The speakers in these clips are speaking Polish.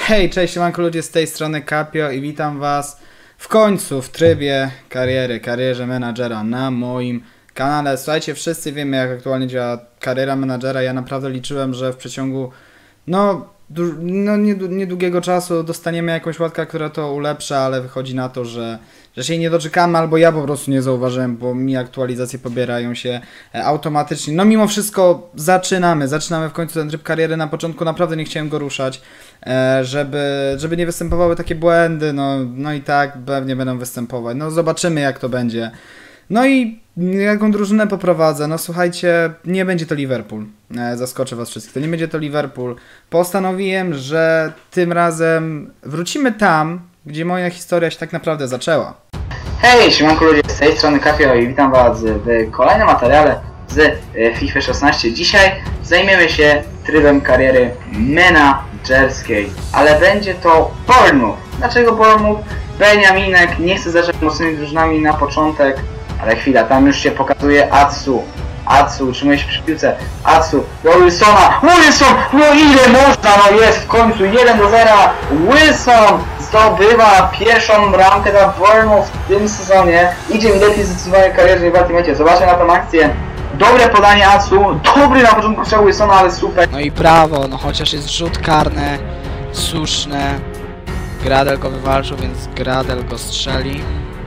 Hej, cześć, siemanko ludzie, z tej strony Capio i witam was w końcu w trybie karierze menadżera na moim kanale. Słuchajcie, wszyscy wiemy, jak aktualnie działa kariera menadżera. Ja naprawdę liczyłem, że w przeciągu niedługiego czasu dostaniemy jakąś łatkę, która to ulepsza, ale wychodzi na to, że się jej nie doczekamy, albo ja po prostu nie zauważyłem, bo mi aktualizacje pobierają się automatycznie. No mimo wszystko zaczynamy w końcu ten tryb kariery. Na początku naprawdę nie chciałem go ruszać, żeby nie występowały takie błędy, no i tak pewnie będą występować. No zobaczymy, jak to będzie. No i jaką drużynę poprowadzę? No słuchajcie, nie będzie to Liverpool. Zaskoczę was wszystkich, to nie będzie to Liverpool. Postanowiłem, że tym razem wrócimy tam, gdzie moja historia się tak naprawdę zaczęła. Hej, siemanko ludzie, z tej strony Capio i witam was w kolejnym materiale z FIFA 16. Dzisiaj zajmiemy się trybem kariery menadżerskiej, ale będzie to Bournemouth. Dlaczego Bournemouth? Beniaminek nie chce zacząć mocnymi drużynami na początek, ale chwila, tam już się pokazuje Atsu, utrzymuje się przy piłce. Atsu, do Wilsona. Wilson! No ile można? No jest w końcu 1-0. Wilson zdobywa pierwszą bramkę dla Bournemouth w tym sezonie. Idzie mi lepiej zdecydowanie karierze w Ultimate. Zobaczcie na tą akcję. Dobre podanie Atsu. Dobry na początku strzał Wilsona, ale super. No i brawo, no chociaż jest rzut karny. Słuszne. Gradel go wywalczył, więc Gradel go strzeli.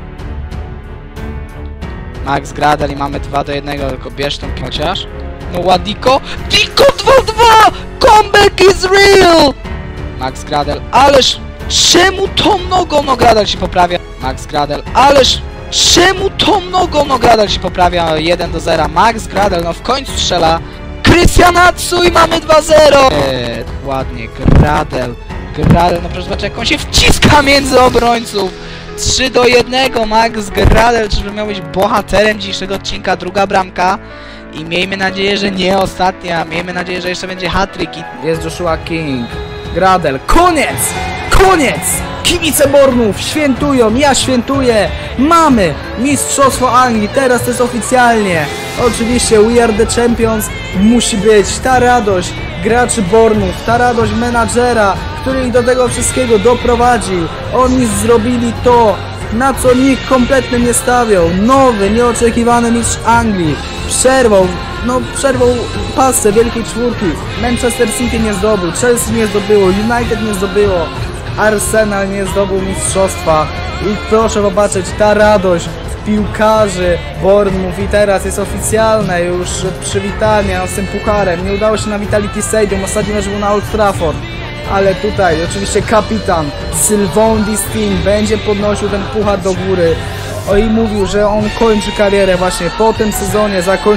Max Gradel i mamy 2-1, tylko bierz tą chociaż. No ładiko. Diko 2-2! Comeback is real! Max Gradel, ależ czemu tą nogą no Gradel się poprawia? Max Gradel, ależ czemu tą nogą no Gradel się poprawia? 1-0. Max Gradel, no w końcu strzela. Krystian Atsu i mamy 2-0! Ładnie, Gradel, no proszę zobaczyć, jak on się wciska między obrońców. 3-1, Max Gradel, czyżby miał być bohaterem dzisiejszego odcinka, druga bramka i miejmy nadzieję, że nie ostatnia, miejmy nadzieję, że jeszcze będzie hat-trick. Jest Joshua King, Gradel, koniec! Kibice Bournemouth świętują, ja świętuję, mamy mistrzostwo Anglii, teraz to jest oficjalnie. Oczywiście we are the champions, musi być ta radość graczy Bournemouth, ta radość menadżera, który ich do tego wszystkiego doprowadził. Oni zrobili to, na co nikt kompletnie nie stawiał. Nowy, nieoczekiwany mistrz Anglii przerwał pasę wielkiej czwórki. Manchester City nie zdobył, Chelsea nie zdobyło, United nie zdobyło, Arsenal nie zdobył mistrzostwa. I proszę zobaczyć, ta radość piłkarzy Bournemouth i teraz jest oficjalne już przywitanie z tym pucharem. Nie udało się na Vitality Stadium, ostatni mecz był na Old Trafford. Ale tutaj oczywiście kapitan Sylvain Distin będzie podnosił ten puchar do góry. I mówił, że on kończy karierę właśnie po tym sezonie,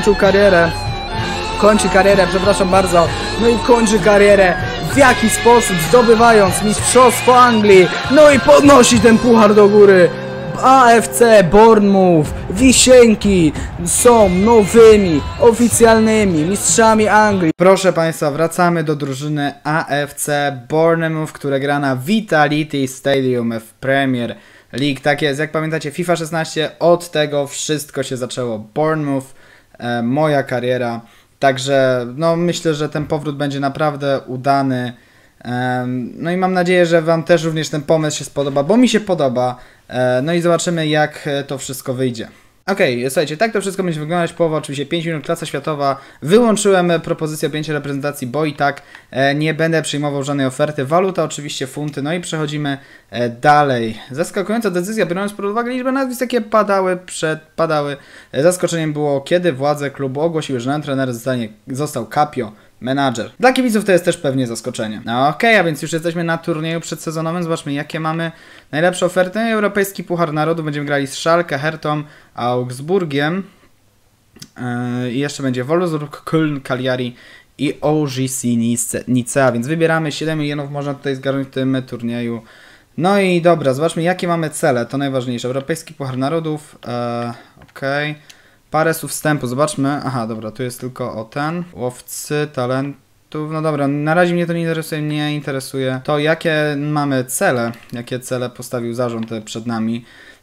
kończy karierę, przepraszam bardzo. No i kończy karierę w jaki sposób? Zdobywając mistrzostwo Anglii. No i podnosi ten puchar do góry. AFC Bournemouth, Wisienki są nowymi, oficjalnymi mistrzami Anglii. Proszę państwa, wracamy do drużyny AFC Bournemouth, która gra na Vitality Stadium w Premier League. Tak jest, jak pamiętacie, FIFA 16, od tego wszystko się zaczęło. Bournemouth, moja kariera. Także no myślę, że ten powrót będzie naprawdę udany. No i mam nadzieję, że wam też również ten pomysł się spodoba, bo mi się podoba. No i zobaczymy, jak to wszystko wyjdzie. Okej, słuchajcie, tak to wszystko będzie wyglądać. Połowa oczywiście 5 minut, klasa światowa. Wyłączyłem propozycję objęcia reprezentacji, bo i tak nie będę przyjmował żadnej oferty. Waluta oczywiście funty, no i przechodzimy dalej. Zaskakująca decyzja, biorąc pod uwagę liczbę nazwisk, jakie padały. Zaskoczeniem było, kiedy władze klubu ogłosiły, że nowym trenerem został Capio, menadżer. Dla kibiców to jest też pewnie zaskoczenie. No okej, a więc już jesteśmy na turnieju przedsezonowym. Zobaczmy, jakie mamy najlepsze oferty. Europejski Puchar Narodów. Będziemy grali z Schalke, Hertą, Augsburgiem. I jeszcze będzie Wolfsburg, Köln, Cagliari i OGC Nicea. Więc wybieramy 7 milionów, można tutaj zgarnąć w tym turnieju. No i dobra, zobaczmy, jakie mamy cele. To najważniejsze. Europejski Puchar Narodów. Okej. Parę słów wstępu, zobaczmy. Aha, dobra, tu jest tylko o ten. Łowcy talentów. No dobra, na razie mnie to nie interesuje. To jakie mamy cele, jakie cele postawił zarząd przed nami.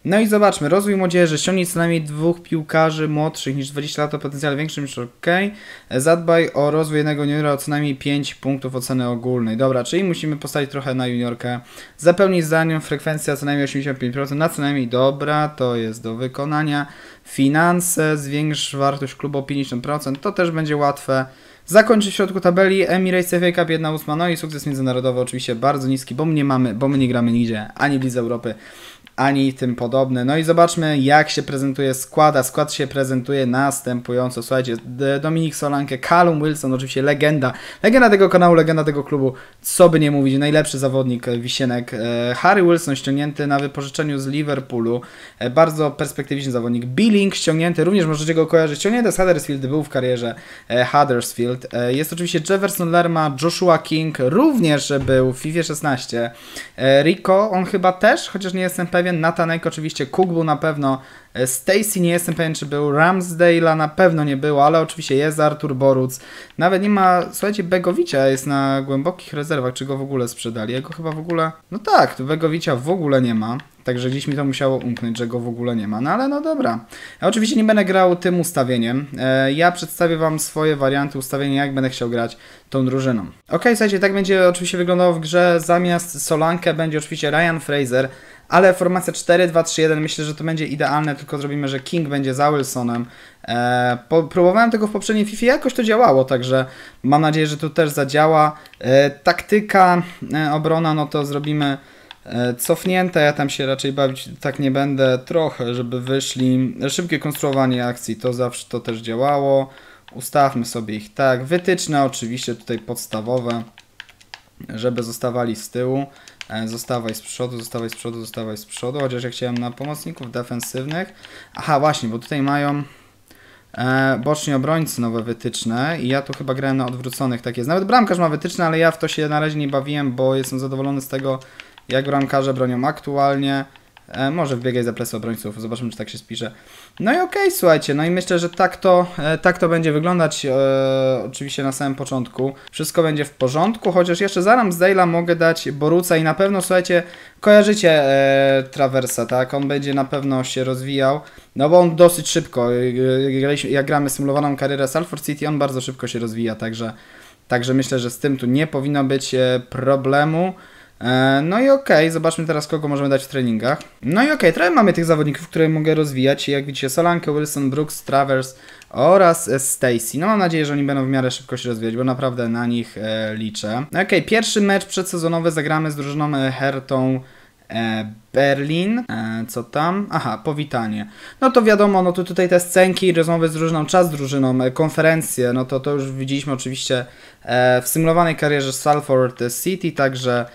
No i zobaczmy, rozwój młodzieży, ściągnij co najmniej 2 piłkarzy młodszych niż 20 lat o potencjale większym niż OK. Zadbaj o rozwój jednego juniora o co najmniej 5 punktów oceny ogólnej. Dobra, czyli musimy postawić trochę na juniorkę. Zapełnij zdaniom frekwencja co najmniej 85%, na co najmniej dobra, to jest do wykonania. Finanse, zwiększ wartość klubu o 50%, to też będzie łatwe. Zakończy w środku tabeli Emirates FA Cup 1/8, no i sukces międzynarodowy oczywiście bardzo niski, bo my nie gramy nigdzie, ani w Lidze Europy, ani tym podobne. No i zobaczmy, jak się prezentuje skład, a skład się prezentuje następująco. Słuchajcie, Dominik Solanke, Callum Wilson, oczywiście legenda tego kanału, legenda tego klubu, co by nie mówić, najlepszy zawodnik Wisienek. Harry Wilson ściągnięty na wypożyczeniu z Liverpoolu, bardzo perspektywiczny zawodnik. Billing ściągnięty, również możecie go kojarzyć, ściągnięty z Huddersfield, był w karierze Huddersfield. Jest oczywiście Jefferson Lerma, Joshua King, również był w FIFA 16. Rico, on chyba też, chociaż nie jestem pewien. Natanek oczywiście, Cook był na pewno, Stacy nie jestem pewien czy był, Ramsdale'a na pewno nie było, ale oczywiście jest Artur Boruc, nawet nie ma, słuchajcie, Begovicia jest na głębokich rezerwach, czy go w ogóle sprzedali, jego chyba w ogóle, no tak, Begovicia w ogóle nie ma, także gdzieś mi to musiało umknąć, że go w ogóle nie ma, no ale no dobra. Ja oczywiście nie będę grał tym ustawieniem, ja przedstawię wam swoje warianty ustawienia, jak będę chciał grać tą drużyną. Ok, słuchajcie, tak będzie oczywiście wyglądało w grze, zamiast Solanke będzie oczywiście Ryan Fraser, ale formacja 4-2-3-1 myślę, że to będzie idealne, tylko zrobimy, że King będzie za Wilsonem. Próbowałem tego w poprzedniej FIFA, jakoś to działało, także mam nadzieję, że tu też zadziała. Taktyka, obrona, no to zrobimy cofnięte, ja tam się raczej bawić tak nie będę, trochę, żeby wyszli. Szybkie konstruowanie akcji, to zawsze to też działało. Ustawmy sobie ich tak. Wytyczne oczywiście tutaj podstawowe, żeby zostawali z tyłu. Zostawaj z przodu, zostawaj z przodu, zostawaj z przodu, chociaż ja chciałem na pomocników defensywnych. Aha, właśnie, bo tutaj mają boczni obrońcy nowe wytyczne i ja tu chyba grałem na odwróconych, tak jest. Nawet bramkarz ma wytyczne, ale ja w to się na razie nie bawiłem, bo jestem zadowolony z tego, jak bramkarze bronią aktualnie. Może wbiegaj za plecy obrońców, zobaczymy, czy tak się spisze. No i okej, słuchajcie, no i myślę, że tak to będzie wyglądać oczywiście na samym początku. Wszystko będzie w porządku, chociaż jeszcze za Ramsdale'a mogę dać Boruca i na pewno, słuchajcie, kojarzycie Traversa, tak? On będzie na pewno się rozwijał, no bo on dosyć szybko, jak gramy symulowaną karierę Salford City, on bardzo szybko się rozwija, także myślę, że z tym tu nie powinno być problemu. No i okej, zobaczmy teraz, kogo możemy dać w treningach. No i okej, trochę mamy tych zawodników, które mogę rozwijać. Jak widzicie, Solanke, Wilson, Brooks, Travers oraz Stacy. No mam nadzieję, że oni będą w miarę szybko się rozwijać, bo naprawdę na nich liczę. No okej, pierwszy mecz przedsezonowy zagramy z drużyną Hertą Berlin. Co tam? Aha, powitanie. No to wiadomo, no to tutaj te scenki, rozmowy z drużyną, czas z drużyną, konferencje, no to już widzieliśmy oczywiście w symulowanej karierze Salford City, także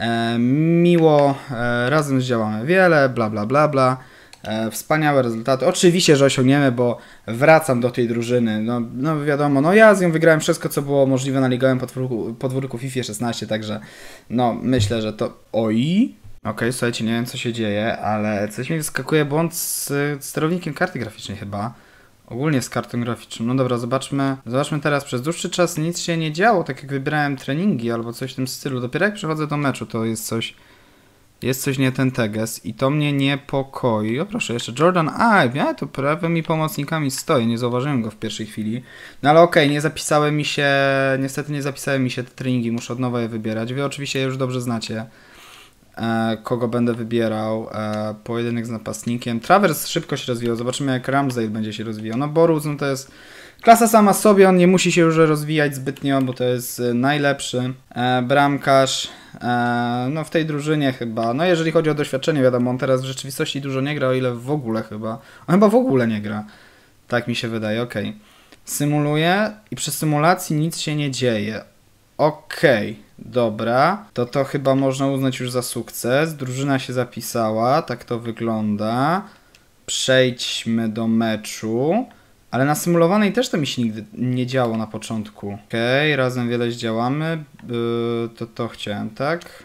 miło, razem zdziałamy wiele, bla bla bla bla, wspaniałe rezultaty, oczywiście, że osiągniemy, bo wracam do tej drużyny, no wiadomo, no ja z nią wygrałem wszystko, co było możliwe na ligowym podwórku FIFA 16, także no myślę, że to... Oj! Okej, słuchajcie, nie wiem, co się dzieje, ale coś mi wyskakuje, błąd z sterownikiem karty graficznej chyba. Ogólnie z kartą graficzną. No dobra, zobaczmy teraz. Przez dłuższy czas nic się nie działo, tak jak wybierałem treningi albo coś w tym stylu. Dopiero jak przechodzę do meczu, to jest coś nie ten teges i to mnie niepokoi. O proszę, jeszcze Jordan Ive, to prawymi pomocnikami stoi, nie zauważyłem go w pierwszej chwili. No ale okej, niestety nie zapisały mi się te treningi, muszę od nowa je wybierać. Wy oczywiście już dobrze znacie, kogo będę wybierał. Pojedynek z napastnikiem. Travers szybko się rozwijał, zobaczymy jak Ramsdale będzie się rozwijał. No Boruc, no to jest klasa sama sobie, on nie musi się już rozwijać zbytnio, bo to jest najlepszy bramkarz no w tej drużynie chyba. No jeżeli chodzi o doświadczenie, wiadomo, on teraz w rzeczywistości dużo nie gra, o ile w ogóle chyba. On chyba w ogóle nie gra. Tak mi się wydaje, okej. Symuluję i przy symulacji nic się nie dzieje. Okej, dobra, to chyba można uznać już za sukces. Drużyna się zapisała, tak to wygląda. Przejdźmy do meczu. Ale na symulowanej też to mi się nigdy nie działo na początku. Okej, razem wiele zdziałamy. To chciałem, tak?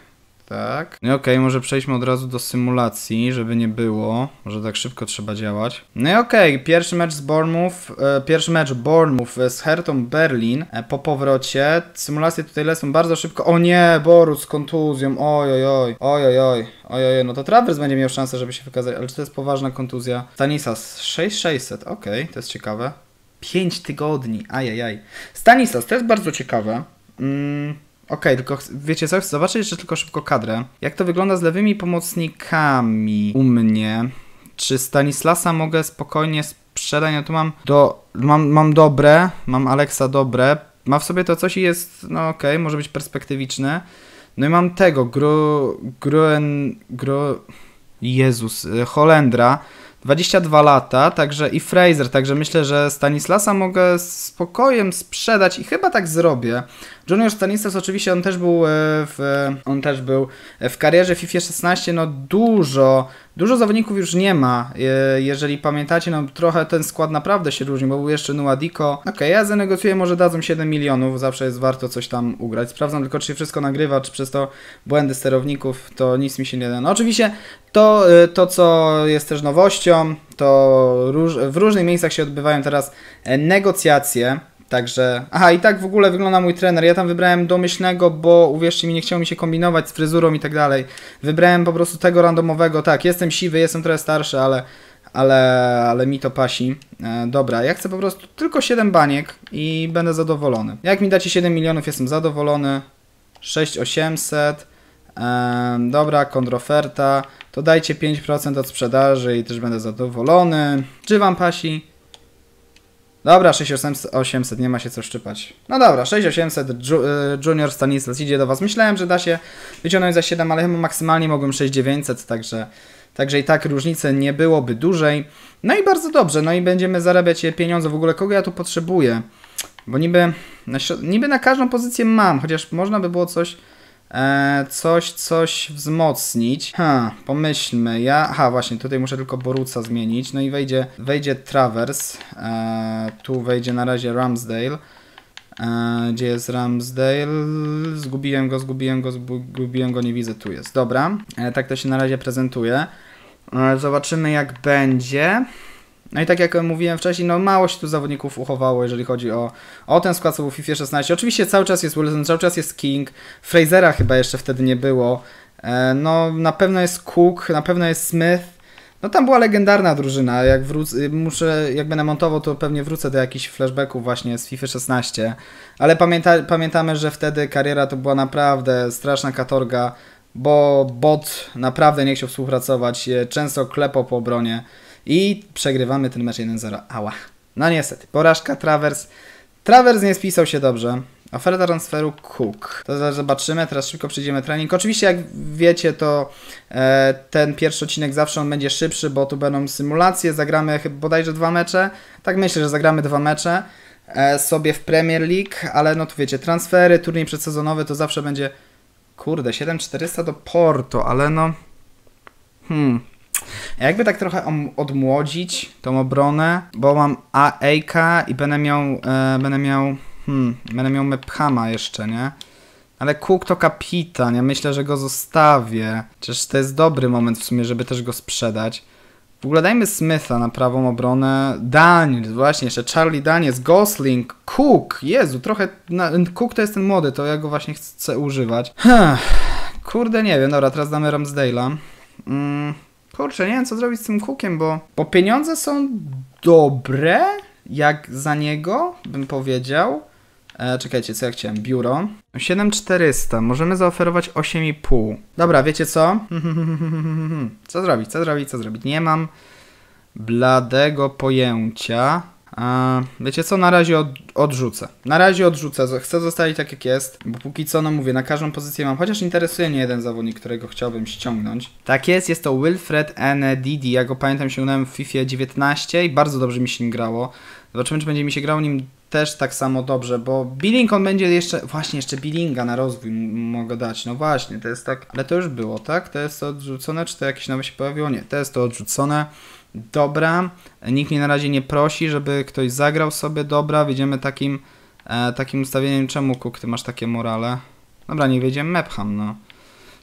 Tak. No i okej, może przejdźmy od razu do symulacji, żeby nie było. Może tak szybko trzeba działać. No i okej, pierwszy mecz Bournemouth z Hertą Berlin po powrocie. Symulacje tutaj lecą bardzo szybko. O nie, Borus z kontuzją. Ojojoj. No to Travers będzie miał szansę, żeby się wykazać. Ale czy to jest poważna kontuzja? Stanislas 6600. Okej, to jest ciekawe. 5 tygodni. Ajajaj. Stanislas, to jest bardzo ciekawe. Okej, tylko wiecie co? Chcę zobaczyć jeszcze tylko szybko kadrę. Jak to wygląda z lewymi pomocnikami u mnie? Czy Stanislasa mogę spokojnie sprzedać? No tu mam dobre, mam Alexa dobre. Ma w sobie to coś i jest, no okej, może być perspektywiczny. No i mam tego, Holendra. 22 lata, także i Fraser, także myślę, że Stanislasa mogę spokojem sprzedać i chyba tak zrobię. Junior Stanislas oczywiście on też był w karierze FIFA 16, no dużo zawodników już nie ma. Jeżeli pamiętacie, no trochę ten skład naprawdę się różni, bo był jeszcze Nuadiko. Okej, ja zanegocjuję, może dadzą 7 milionów, zawsze jest warto coś tam ugrać. Sprawdzam tylko, czy się wszystko nagrywa, czy przez to błędy sterowników, to nic mi się nie da. No oczywiście to co jest też nowością, to w różnych miejscach się odbywają teraz negocjacje. Także, i tak w ogóle wygląda mój trener. Ja tam wybrałem domyślnego, bo uwierzcie mi, nie chciało mi się kombinować z fryzurą i tak dalej. Wybrałem po prostu tego randomowego. Tak, jestem siwy, jestem trochę starszy, ale mi to pasi. Dobra, ja chcę po prostu tylko 7 baniek i będę zadowolony. Jak mi dacie 7 milionów, jestem zadowolony. 6800. Dobra, kontroferta. To dajcie 5% od sprzedaży i też będę zadowolony. Czy wam pasi? Dobra, 6800, nie ma się co szczypać. No dobra, 6800, Junior Stanislas idzie do was. Myślałem, że da się wyciągnąć za 7, ale chyba maksymalnie mogłem 6900, także i tak różnicy nie byłoby dłużej. No i bardzo dobrze, no i będziemy zarabiać pieniądze. W ogóle kogo ja tu potrzebuję? Bo niby na każdą pozycję mam, chociaż można by było coś wzmocnić. Pomyślmy. Właśnie, tutaj muszę tylko Boruca zmienić. No i wejdzie Travers. Tu wejdzie na razie Ramsdale. Gdzie jest Ramsdale? Zgubiłem go, nie widzę, tu jest. Dobra, tak to się na razie prezentuje. Zobaczymy jak będzie. No i tak jak mówiłem wcześniej, no mało się tu zawodników uchowało, jeżeli chodzi o ten skład, co był w FIFA 16. Oczywiście cały czas jest Wilson, cały czas jest King. Frasera chyba jeszcze wtedy nie było. No na pewno jest Cook, na pewno jest Smith. No tam była legendarna drużyna. Jak będę montował, to pewnie wrócę do jakichś flashbacków właśnie z FIFA 16. Ale pamiętamy, że wtedy kariera to była naprawdę straszna katorga, bo bot naprawdę nie chciał współpracować, często klepał po obronie. I przegrywamy ten mecz 1-0. Ała. No niestety. Porażka Travers nie spisał się dobrze. Oferta transferu Cook. To zobaczymy. Teraz szybko przejdziemy trening. Oczywiście jak wiecie, to ten pierwszy odcinek zawsze on będzie szybszy, bo tu będą symulacje. Zagramy chyba bodajże 2 mecze. Tak myślę, że zagramy 2 mecze sobie w Premier League. Ale no tu wiecie, transfery, turniej przedsezonowy to zawsze będzie... Kurde, 7400 do Porto, ale no... Jakby tak trochę odmłodzić tą obronę, bo mam AEK i będę miał Mephama jeszcze, nie? Ale Cook to kapitan, ja myślę, że go zostawię. Przecież to jest dobry moment w sumie, żeby też go sprzedać. W ogóle dajmy Smitha na prawą obronę. Daniel, właśnie jeszcze Charlie Daniels, Gosling, Cook. Jezu, trochę... Cook to jest ten młody, to ja go właśnie chcę używać. Kurde, nie wiem, dobra, teraz damy Ramsdale'a. Kurczę, nie wiem co zrobić z tym Cookiem, bo pieniądze są dobre, jak za niego, bym powiedział. Czekajcie, co ja chciałem? Biuro. 7400, możemy zaoferować 8,5. Dobra, wiecie co? Co zrobić? Nie mam bladego pojęcia. Wiecie co? Na razie odrzucę. Chcę zostawić tak jak jest, bo póki co, no mówię, na każdą pozycję mam, chociaż interesuje mnie jeden zawodnik, którego chciałbym ściągnąć. Tak jest to Wilfred Ndidi. Ja go pamiętam, ściągnąłem w FIFA 19 i bardzo dobrze mi się nim grało. Zobaczymy, czy będzie mi się grało nim też tak samo dobrze, bo Billing on będzie jeszcze Billinga na rozwój mogę dać. No właśnie, to jest tak, ale to już było, tak? To jest to odrzucone, czy to jakieś nowe się pojawiło? Nie, to jest to odrzucone. Dobra, nikt mnie na razie nie prosi, żeby ktoś zagrał sobie. Dobra, wjedziemy takim ustawieniem. Czemu Cook, ty masz takie morale? Dobra, niech wjedziemy Mepham, no.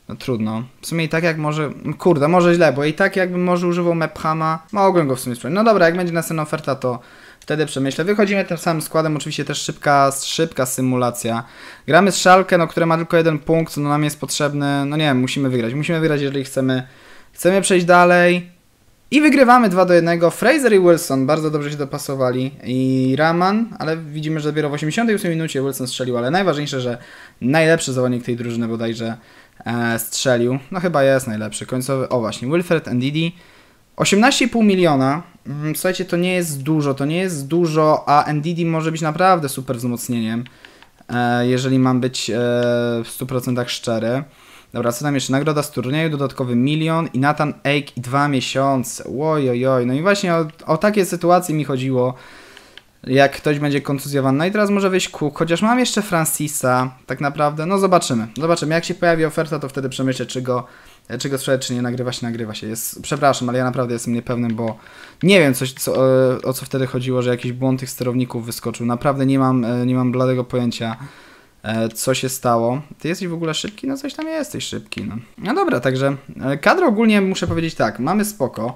No trudno. W sumie i tak jak może... Kurde, może źle, bo i tak jakbym może używał Mephama, mogłem go w sumie sprawdzić. No dobra, jak będzie następna oferta, to wtedy przemyślę. Wychodzimy tym samym składem, oczywiście też szybka symulacja. Gramy z Schalke, no, które ma tylko 1 punkt, no nam jest potrzebny, no nie wiem, musimy wygrać. Musimy wygrać, jeżeli chcemy przejść dalej. I wygrywamy 2-1. Fraser i Wilson bardzo dobrze się dopasowali. I Raman, ale widzimy, że dopiero w 88 minucie Wilson strzelił, ale najważniejsze, że najlepszy zawodnik tej drużyny bodajże strzelił. No chyba jest najlepszy. Końcowy, o właśnie, Wilfred Ndidi. 18,5 miliona. Słuchajcie, to nie jest dużo, a Ndidi może być naprawdę super wzmocnieniem, jeżeli mam być w 100% szczery. Dobra, co tam jeszcze? Nagroda z turnieju, dodatkowy 1 milion i Nathan Ake i 2 miesiące. Ojojoj, no i właśnie o takie sytuacje mi chodziło, jak ktoś będzie kontuzjowany. No i teraz może wyjść Cook, chociaż mam jeszcze Francisa, tak naprawdę, no zobaczymy. Jak się pojawi oferta, to wtedy przemyślę, czy go sprzedać, czy nie. Nagrywa się. Przepraszam, ale ja naprawdę jestem niepewny, bo nie wiem o co wtedy chodziło, że jakiś błąd tych sterowników wyskoczył. Naprawdę nie mam bladego pojęcia, co się stało. Ty jesteś w ogóle szybki? No coś tam jesteś szybki. No dobra, także kadrę ogólnie muszę powiedzieć tak, mamy spoko.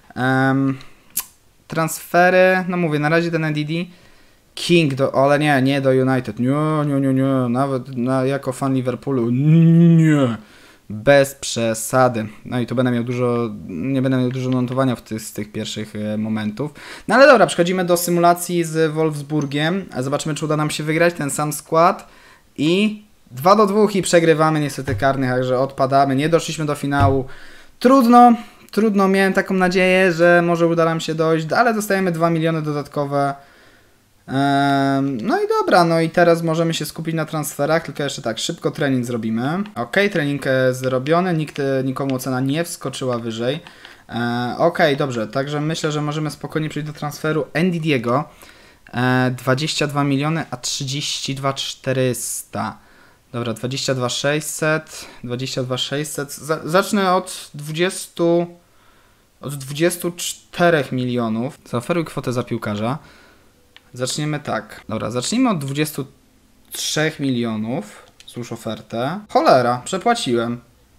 Transfery, no mówię, na razie ten NDD. King, ale nie do United. Nie. Nawet jako fan Liverpoolu. Nie. Bez przesady. No i tu nie będę miał dużo notowania z tych pierwszych momentów. No ale dobra, przechodzimy do symulacji z Wolfsburgiem. Zobaczymy, czy uda nam się wygrać ten sam skład. I 2-2 i przegrywamy niestety karnych, także odpadamy. Nie doszliśmy do finału. Trudno, miałem taką nadzieję, że może uda nam się dojść, ale dostajemy 2 miliony dodatkowe. No i dobra, no i teraz możemy się skupić na transferach, tylko jeszcze tak, szybko trening zrobimy. Ok, trening zrobiony, nikomu ocena nie wskoczyła wyżej. Ok, dobrze, także myślę, że możemy spokojnie przejść do transferu Ndidiego. 22 miliony, a 32 400. Dobra, 22 600. Zacznę od 24 milionów. Zaoferuj kwotę za piłkarza. Zaczniemy tak. Dobra, zacznijmy od 23 milionów. Złóż ofertę. Cholera, przepłaciłem.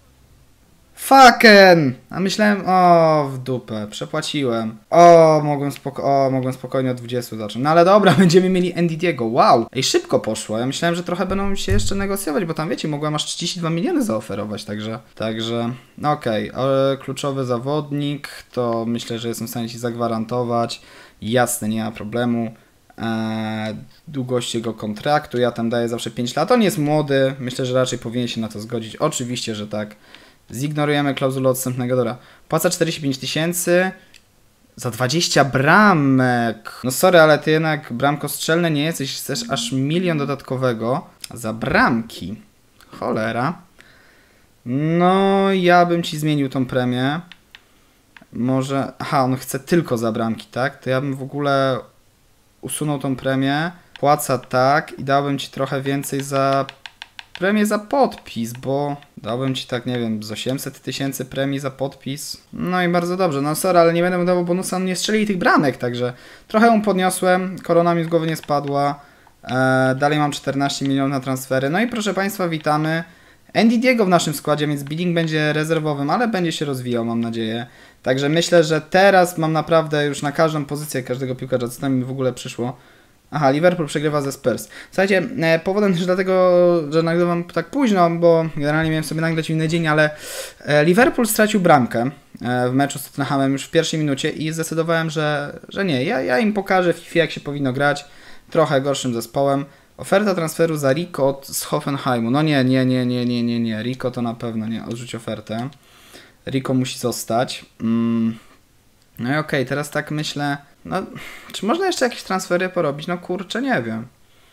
Fucken! A myślałem, w dupę, przepłaciłem. Mogłem spokojnie od 20 zacząć. No ale dobra, będziemy mieli Ndidiego, wow! Ej, szybko poszło, ja myślałem, że trochę będą się jeszcze negocjować, bo tam wiecie, mogłem aż 32 miliony zaoferować, także okej. Kluczowy zawodnik, to myślę, że jestem w stanie Ci zagwarantować. Jasne, nie ma problemu. Długość jego kontraktu, ja tam daję zawsze 5 lat, on jest młody, myślę, że raczej powinien się na to zgodzić, oczywiście, że tak. Zignorujemy klauzulę odstępnego, dobra. Płaca 45 000 za 20 bramek. No sorry, ale ty jednak bramkostrzelny nie jesteś, chcesz aż 1 milion dodatkowego za bramki. Cholera. No, ja bym ci zmienił tą premię. Może... Aha, on chce tylko za bramki, tak? To ja bym w ogóle usunął tą premię. Płaca tak i dałbym ci trochę więcej za... premię za podpis, bo dałbym ci tak, nie wiem, z 800 000 premii za podpis. No i bardzo dobrze, no sorry, ale nie będę mu dawał bonusa, on nie strzeli tych bramek, także trochę ją podniosłem, korona mi z głowy nie spadła. Dalej mam 14 milionów na transfery. No i proszę Państwa, witamy Ndidiego w naszym składzie, więc bidding będzie rezerwowym, ale będzie się rozwijał, mam nadzieję. Także myślę, że teraz mam naprawdę już na każdą pozycję każdego piłkarza, co tam mi w ogóle przyszło. Aha, Liverpool przegrywa ze Spurs. Słuchajcie, powodem też dlatego, że nagrywam tak późno, bo generalnie miałem sobie nagrać inny dzień, ale Liverpool stracił bramkę w meczu z Tottenhamem już w pierwszej minucie i zdecydowałem, że nie. Ja im pokażę w FIFA, jak się powinno grać. Trochę gorszym zespołem. Oferta transferu za Rico z Hoffenheimu. No nie. Rico to na pewno nie. Odrzuć ofertę. Rico musi zostać. No i okej, teraz tak myślę... No, czy można jeszcze jakieś transfery porobić? No kurczę, nie wiem.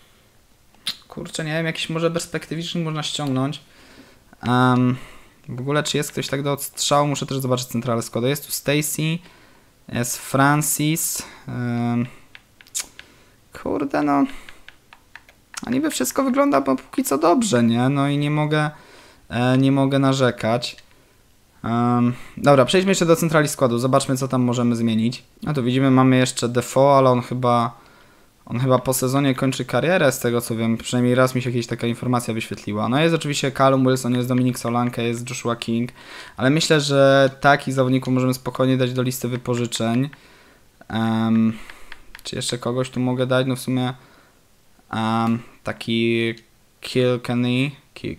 Jakiś może perspektywiczny można ściągnąć. W ogóle, czy jest ktoś tak do odstrzału? Muszę też zobaczyć centralę składu. Jest tu Stacy, jest Francis. Kurde, no. A niby wszystko wygląda póki co dobrze, nie? No i nie mogę narzekać. Dobra, przejdźmy jeszcze do centrali składu, zobaczmy, co tam możemy zmienić. No tu widzimy, mamy jeszcze Defoe, ale On chyba po sezonie kończy karierę, z tego co wiem. Przynajmniej raz mi się jakaś taka informacja wyświetliła. No jest oczywiście Callum Wilson, jest Dominic Solanke, jest Joshua King. Ale myślę, że takich zawodników możemy spokojnie dać do listy wypożyczeń. Czy jeszcze kogoś tu mogę dać? No w sumie taki Kilkenny.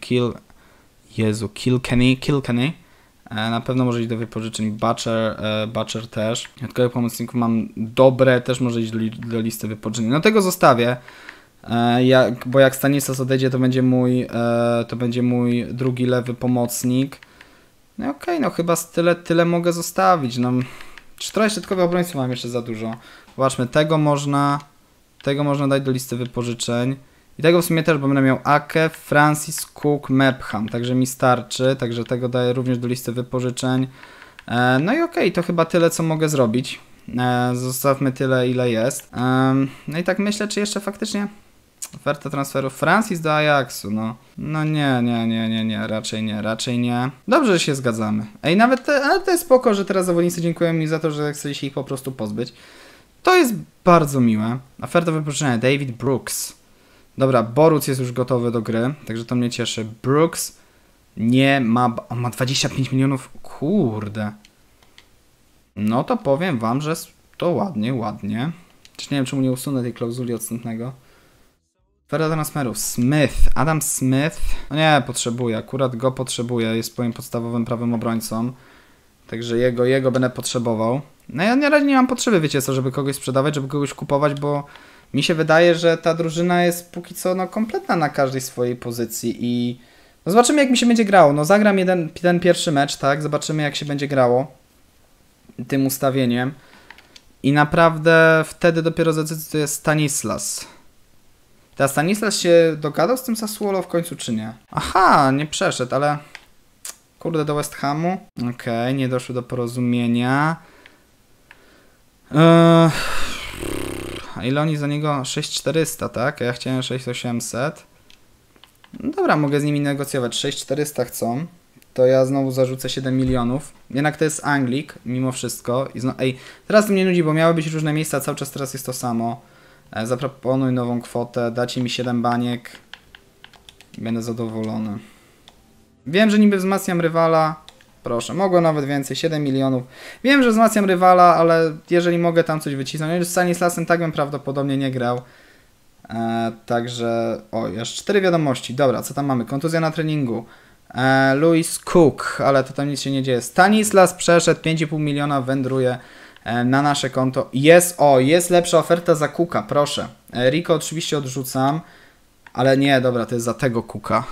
Kilkenny. Na pewno może iść do wypożyczeń. Butcher też. Dodatkowych pomocników mam dobre, też może iść do listy wypożyczeń. No tego zostawię, bo jak Stanislas odejdzie, to będzie mój drugi lewy pomocnik. No okej, no chyba tyle mogę zostawić. No, 4 środkowych obrońców mam jeszcze za dużo. Zobaczmy, tego można dać do listy wypożyczeń. I tego w sumie też, bo będę miał Ake, Francis, Cook, Mepham, także mi starczy, także tego daję również do listy wypożyczeń. No i okej, to chyba tyle, co mogę zrobić. Zostawmy tyle, ile jest. No i tak myślę, czy jeszcze faktycznie oferta transferu Francis do Ajaxu, no nie, raczej nie. Dobrze, że się zgadzamy. Ej, ale to jest spoko, że teraz zawodnicy dziękują mi za to, że chcę się ich po prostu pozbyć. To jest bardzo miłe. Oferta wypożyczenia David Brooks. Dobra, Boruc jest już gotowy do gry, także to mnie cieszy. Brooks nie ma... On ma 25 milionów. Kurde. No to powiem wam, że to ładnie. Też nie wiem, czemu nie usunę tej klauzuli odstępnego. Oferta transferu. Adam Smith. No nie, potrzebuję. Akurat go potrzebuję. Jest moim podstawowym prawym obrońcą. Także jego będę potrzebował. No ja na razie nie mam potrzeby, wiecie co, żeby kogoś sprzedawać, żeby kogoś kupować, bo mi się wydaje, że ta drużyna jest póki co kompletna na każdej swojej pozycji i no zobaczymy, jak mi się będzie grało. No zagram ten pierwszy mecz, tak? Zobaczymy, jak się będzie grało tym ustawieniem i naprawdę wtedy dopiero zdecyduje Stanislas. Teraz Stanislas się dogadał z tym Sassuolo w końcu, czy nie? Aha, nie przeszedł, ale kurde, do West Hamu. Okej, nie doszło do porozumienia. A ile oni za niego? 6400, tak? A ja chciałem 6800. No dobra, mogę z nimi negocjować. 6400 chcą. To ja znowu zarzucę 7 milionów. Jednak to jest Anglik, mimo wszystko. I teraz to mnie nudzi, bo miały być różne miejsca, a cały czas teraz jest to samo. Zaproponuj nową kwotę, dacie mi 7 baniek. Będę zadowolony. Wiem, że niby wzmacniam rywala. Proszę, mogło nawet więcej, 7 milionów. Wiem, że wzmacniam rywala, ale jeżeli mogę tam coś wycisnąć, z Stanislasem tak bym prawdopodobnie nie grał. Także, jeszcze 4 wiadomości. Dobra, co tam mamy? Kontuzja na treningu. Louis Cook, ale to tam nic się nie dzieje. Stanislas przeszedł, 5,5 miliona wędruje na nasze konto. Jest lepsza oferta za Cooka, proszę. Rico oczywiście odrzucam, ale nie, dobra, to jest za tego Cooka.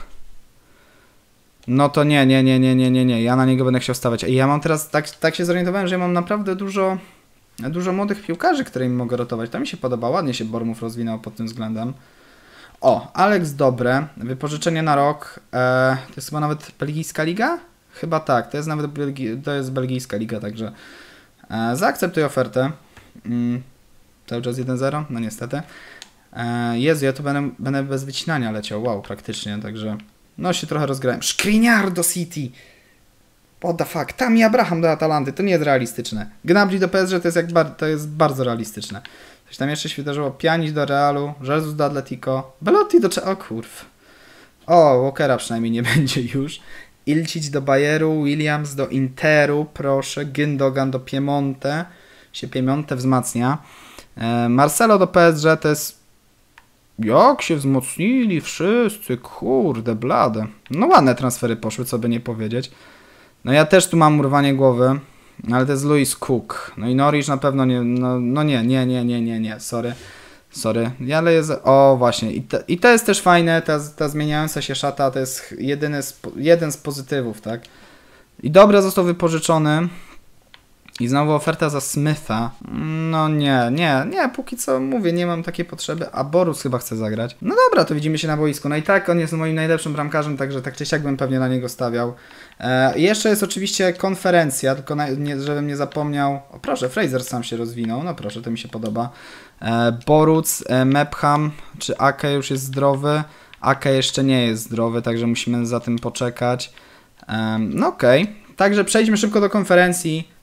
No to nie, ja na niego będę chciał stawiać. I ja mam teraz, tak się zorientowałem, że ja mam naprawdę dużo młodych piłkarzy, którymi mogę rotować. To mi się podoba, ładnie się Bournemouth rozwinął pod tym względem. Alex dobre, wypożyczenie na rok, to jest chyba nawet belgijska liga? Chyba tak, to jest belgijska liga, także zaakceptuję ofertę. Cały czas 1-0, no niestety. Jezu, ja tu będę bez wycinania leciał, wow, praktycznie, także no się trochę rozgrałem. Skriniar do City! What the fuck? Tammy Abraham do Atalanty, to nie jest realistyczne. Gnabry do PSG to jest bardzo realistyczne. Coś tam jeszcze się wydarzyło. Pjanic do Realu, Jesus do Atletico, Belotti do... O kurw. Walkera przynajmniej nie będzie już. Ilcic do Bayeru, Williams do Interu, proszę. Gündogan do Piemonte. Piemonte wzmacnia. Marcelo do PSG to jest... Jak się wzmocnili wszyscy, kurde blade. No ładne transfery poszły, co by nie powiedzieć. No ja też tu mam urwanie głowy, ale to jest Louis Cook. No i Norwich na pewno nie, nie, sorry. Ale jest, właśnie, i to jest też fajne, ta zmieniająca się szata, to jest jeden z pozytywów, tak. I dobra, został wypożyczony. I znowu oferta za Smitha. No nie, póki co mówię, nie mam takiej potrzeby, a Boruc chyba chce zagrać. No dobra, to widzimy się na boisku. No i tak, on jest moim najlepszym bramkarzem, także tak czy siak bym pewnie na niego stawiał. Jeszcze jest oczywiście konferencja, tylko żebym nie zapomniał. O proszę, Fraser sam się rozwinął, no proszę, to mi się podoba. Boruc, Mepham, czy Ake już jest zdrowy? Ake jeszcze nie jest zdrowy, także musimy za tym poczekać. No okej. Także przejdźmy szybko do konferencji.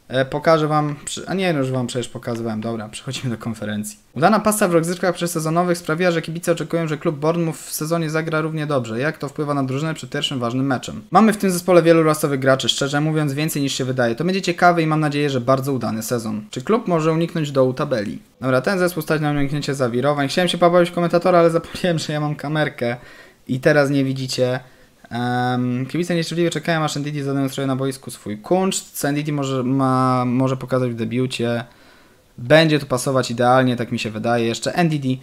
Pokażę wam, a nie, już wam przecież pokazywałem, dobra, przechodzimy do konferencji. Udana pasta w rozgrywkach przedsezonowych sprawiła, że kibice oczekują, że klub Bournemouth w sezonie zagra równie dobrze. Jak to wpływa na drużynę przed pierwszym ważnym meczem? Mamy w tym zespole wielu losowych graczy, szczerze mówiąc więcej niż się wydaje. To będzie ciekawe i mam nadzieję, że bardzo udany sezon. Czy klub może uniknąć dołu tabeli? Dobra, ten zespół stać na uniknięcie zawirowań. Chciałem się pobawić komentatora, ale zapomniałem, że ja mam kamerkę i teraz nie widzicie. Kibice nieszczęśliwie czekają, aż Ndidi zademonstruje na boisku swój kunszt, co Ndidi może pokazać w debiucie. Będzie tu pasować idealnie, tak mi się wydaje. Jeszcze Ndidi.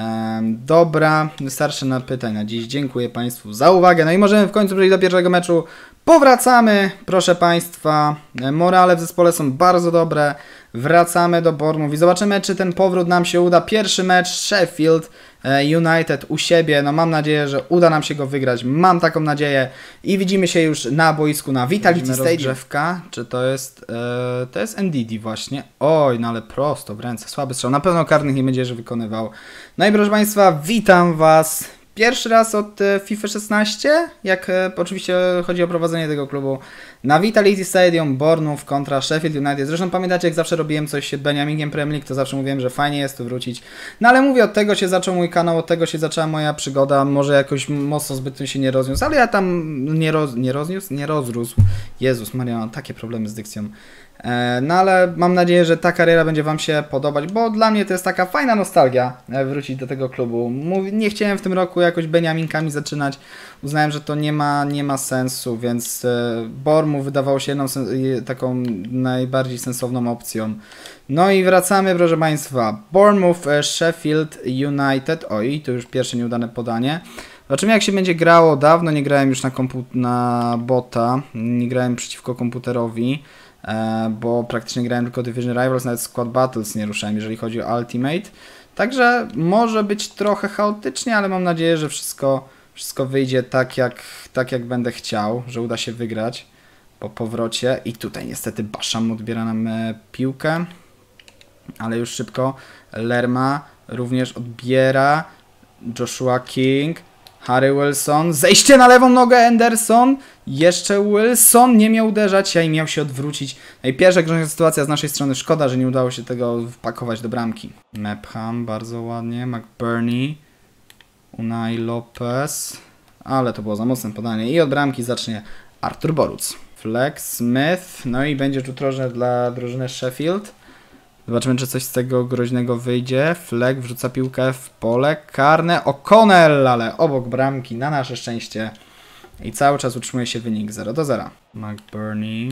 Dobra, wystarczy na pytań na dziś. Dziękuję Państwu za uwagę. No i możemy w końcu przejść do pierwszego meczu. Powracamy, proszę Państwa. Morale w zespole są bardzo dobre. Wracamy do Bournemouth i zobaczymy, czy ten powrót nam się uda. Pierwszy mecz Sheffield United u siebie. No mam nadzieję, że uda nam się go wygrać. Mam taką nadzieję. I widzimy się już na boisku na Vitality Stadium. Czy to jest... to jest Ndidi właśnie. Oj, no ale prosto w ręce. Słaby strzał. Na pewno karnych nie będzie, że wykonywał. No i proszę Państwa, witam Was. Pierwszy raz od FIFA 16, jak oczywiście chodzi o prowadzenie tego klubu, na Vitality Stadium, Bournemouth kontra Sheffield United. Zresztą pamiętacie, jak zawsze robiłem coś z Beniaminkiem Premier League, to zawsze mówiłem, że fajnie jest tu wrócić. No ale mówię, od tego się zaczął mój kanał, od tego się zaczęła moja przygoda, może jakoś mocno zbytnio się nie rozniósł, ale ja tam nie rozrósł. Jezus Maria, mam takie problemy z dykcją. No ale mam nadzieję, że ta kariera będzie Wam się podobać, bo dla mnie to jest taka fajna nostalgia wrócić do tego klubu. Nie chciałem w tym roku jakoś Beniaminkami zaczynać, uznałem, że to nie ma sensu, więc Bournemouth wydawało się jedną taką najbardziej sensowną opcją. No i wracamy, proszę Państwa. Bournemouth, Sheffield United. Oj, to już pierwsze nieudane podanie. Zobaczymy, jak się będzie grało. Dawno nie grałem już na bota, nie grałem przeciwko komputerowi. Bo praktycznie grałem tylko Division Rivals, nawet Squad Battles nie ruszałem, jeżeli chodzi o Ultimate. Także może być trochę chaotycznie, ale mam nadzieję, że wszystko wyjdzie tak jak będę chciał, że uda się wygrać po powrocie. I tutaj niestety Basham odbiera nam piłkę, ale już szybko. Lerma również odbiera. Joshua King. Harry Wilson, zejście na lewą nogę Henderson, jeszcze Wilson nie miał uderzać, a i miał się odwrócić. No i pierwsza groźna sytuacja z naszej strony, szkoda, że nie udało się tego wpakować do bramki. Mepham, bardzo ładnie, McBurney, Unai Lopez, ale to było za mocne podanie i od bramki zacznie Artur Boruc. Flex, Smith, no i będzie rzut dla drużyny Sheffield. Zobaczymy, czy coś z tego groźnego wyjdzie. Fleck wrzuca piłkę w pole karne. O'Connell, ale obok bramki, na nasze szczęście. I cały czas utrzymuje się wynik 0-0. McBurney.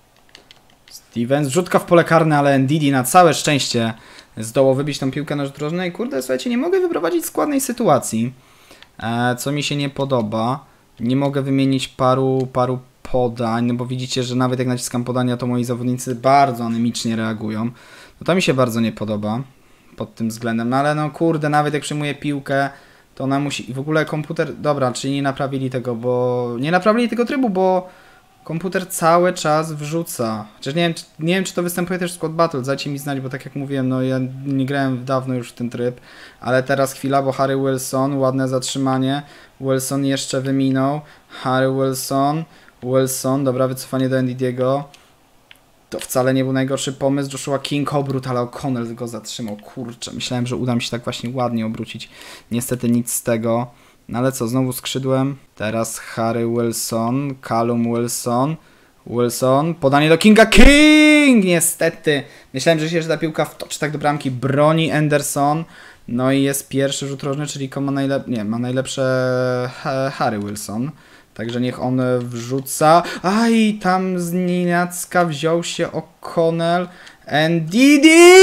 Stevens, wrzutka w pole karne, ale Ndidi na całe szczęście zdołał wybić tą piłkę na rzut rożny. I kurde, słuchajcie, nie mogę wyprowadzić składnej sytuacji. Co mi się nie podoba. Nie mogę wymienić paru podań, no bo widzicie, że nawet jak naciskam podania, to moi zawodnicy bardzo anemicznie reagują. No to mi się bardzo nie podoba pod tym względem, no ale no kurde, nawet jak przyjmuję piłkę, to ona musi... I w ogóle komputer... Dobra, czyli nie naprawili tego trybu, bo komputer cały czas wrzuca. Chociaż nie wiem, czy to występuje też w Squad Battle, dajcie mi znać, bo tak jak mówiłem, no ja nie grałem dawno już w ten tryb, ale teraz chwila, bo Harry Wilson, ładne zatrzymanie, Wilson jeszcze wyminął, Harry Wilson, dobra, wycofanie do Ndidiego. To wcale nie był najgorszy pomysł. Joshua King obrót, ale O'Connell go zatrzymał. Kurczę, myślałem, że uda mi się tak właśnie ładnie obrócić. Niestety nic z tego. No ale co, znowu skrzydłem. Teraz Harry Wilson, Callum Wilson, podanie do Kinga. King! Niestety. Myślałem, że się ta piłka wtoczy tak do bramki. Broni Henderson. No i jest pierwszy rzut rożny, czyli ma najlepsze Harry Wilson. Także niech on wrzuca. Aj, tam z nienacka wziął się O'Connell. Ndidi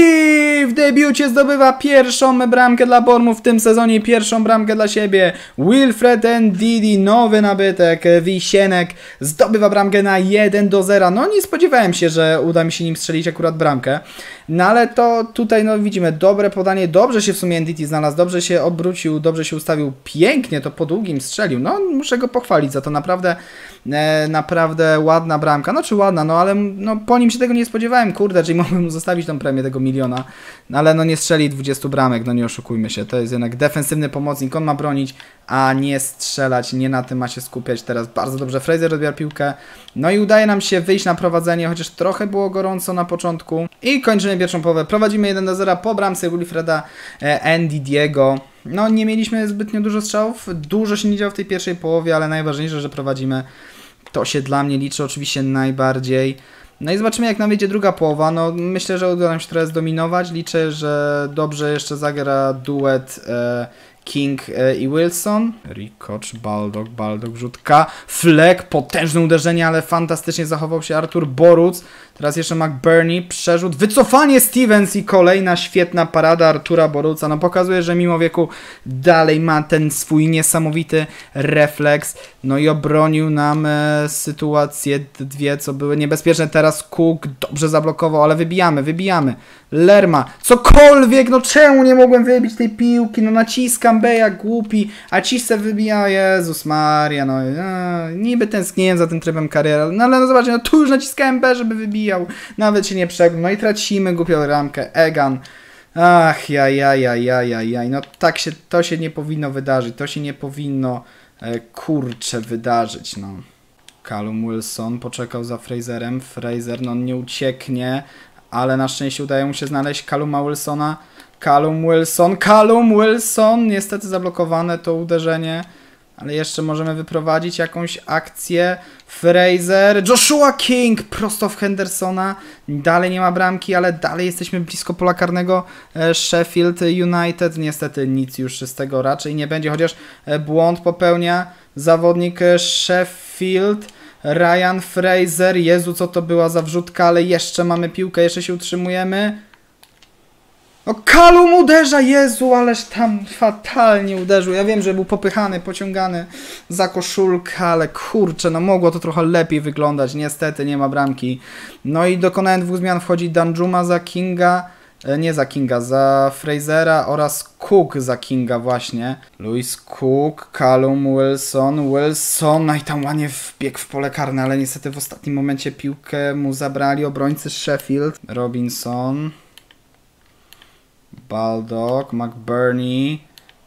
w debiucie zdobywa pierwszą bramkę dla Bournemouth w tym sezonie, pierwszą bramkę dla siebie. Wilfred Ndidi, nowy nabytek, Wisienek, zdobywa bramkę na 1-0. No nie spodziewałem się, że uda mi się nim strzelić akurat bramkę. No ale to tutaj no widzimy, dobre podanie, dobrze się w sumie Ndidi znalazł, dobrze się obrócił, dobrze się ustawił, pięknie to po długim strzelił. No muszę go pochwalić za to, naprawdę naprawdę ładna bramka, no czy ładna, no ale no, po nim się tego nie spodziewałem, kurde, czyli mógłbym mu zostawić tą premię tego 1 000 000, no, ale no nie strzeli 20 bramek, no nie oszukujmy się, to jest jednak defensywny pomocnik, on ma bronić, a nie strzelać, nie na tym ma się skupiać. Teraz bardzo dobrze Fraser odbiera piłkę, no i udaje nam się wyjść na prowadzenie, chociaż trochę było gorąco na początku i kończymy pierwszą połowę, prowadzimy 1-0 po bramce Wilfreda Ndidiego. No nie mieliśmy zbytnio dużo strzałów, dużo się nie działo w tej pierwszej połowie, ale najważniejsze, że prowadzimy, to się dla mnie liczy oczywiście najbardziej. No i zobaczymy, jak nam wyjdzie druga połowa. No myślę, że uda nam się teraz zdominować. Liczę, że dobrze jeszcze zagra duet King i Wilson. Ricocz, Baldock, rzutka. Fleck, potężne uderzenie, ale fantastycznie zachował się Artur Boruc. Teraz jeszcze McBurney, przerzut, wycofanie Stevens i kolejna świetna parada Artura Boruca. No pokazuje, że mimo wieku dalej ma ten swój niesamowity refleks. No i obronił nam sytuacje dwie, co były niebezpieczne. Teraz Cook dobrze zablokował, ale wybijamy. Lerma, cokolwiek, no czemu nie mogłem wybić tej piłki? No naciskam B jak głupi, a ci se wybija, Jezus Maria, no niby tęskniłem za tym trybem kariery, no ale no zobaczcie, no tu już naciskałem B, żeby wybijał, nawet się nie przegnął, no i tracimy głupią ramkę, Egan, ach, jaj, no tak się, to się nie powinno wydarzyć, to się nie powinno, kurczę, wydarzyć, no. Callum Wilson poczekał za Fraserem, Fraser, no nie ucieknie, ale na szczęście udaje mu się znaleźć Calluma Wilsona. Callum Wilson, niestety zablokowane to uderzenie, ale jeszcze możemy wyprowadzić jakąś akcję. Fraser, Joshua King prosto w Hendersona, dalej nie ma bramki, ale dalej jesteśmy blisko pola karnego Sheffield United, niestety nic już z tego raczej nie będzie, chociaż błąd popełnia zawodnik Sheffield, Ryan Fraser, Jezu, co to była za wrzutka, ale jeszcze mamy piłkę, jeszcze się utrzymujemy. No Callum uderza, Jezu, ależ tam fatalnie uderzył. Ja wiem, że był popychany, pociągany za koszulkę, ale kurczę, no mogło to trochę lepiej wyglądać. Niestety nie ma bramki. No i dokonałem 2 zmian, wchodzi Danjuma za Kinga. Nie za Kinga, za Frasera oraz Cook za Kinga właśnie. Louis Cook, Callum Wilson, no i tam ładnie wbiegł w pole karne, ale niestety w ostatnim momencie piłkę mu zabrali obrońcy Sheffield. Robinson, Baldock, McBurney,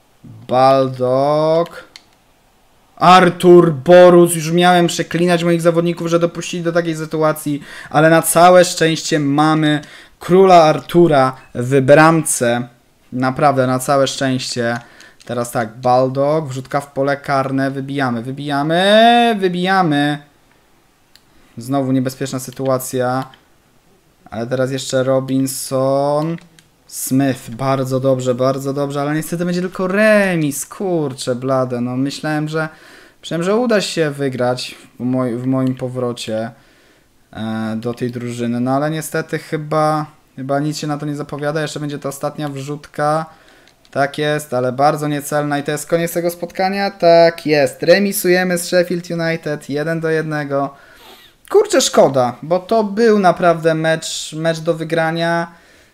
Artur Boruc, już miałem przeklinać moich zawodników, że dopuścili do takiej sytuacji, ale na całe szczęście mamy króla Artura w bramce. Naprawdę, na całe szczęście. Teraz tak, Baldock, wrzutka w pole karne, wybijamy. Znowu niebezpieczna sytuacja. Ale teraz jeszcze Robinson. Smith, bardzo dobrze, ale niestety będzie tylko remis, kurczę blade, no myślałem, że uda się wygrać w moim powrocie do tej drużyny, no ale niestety chyba nic się na to nie zapowiada, jeszcze będzie ta ostatnia wrzutka, tak jest, ale bardzo niecelna i to jest koniec tego spotkania, tak jest, remisujemy z Sheffield United 1-1, kurczę szkoda, bo to był naprawdę mecz do wygrania.